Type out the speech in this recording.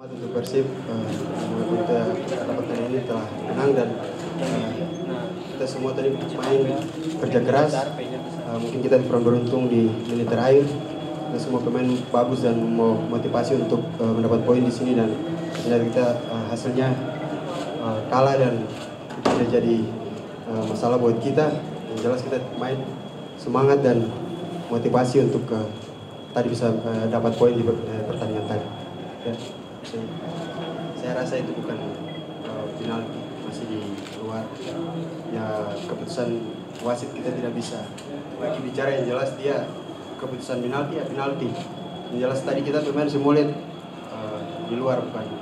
Untuk Persib, kita dapatkan ini telah menang dan kita semua tadi main kerja keras. Mungkin kita kurang beruntung di menit terakhir. Kita semua pemain bagus dan mau motivasi untuk mendapat poin di sini dan ternyata kita hasilnya kalah dan itu tidak jadi masalah buat kita. Yang jelas kita main semangat dan motivasi untuk tadi bisa dapat poin di pertandingan tadi. Ya. Saya rasa itu bukan penalti, masih di luar. Ya keputusan wasit kita tidak bisa lagi bicara, yang jelas dia keputusan penalti ya penalti. Yang jelas tadi kita pemain semua lihat di luar bukan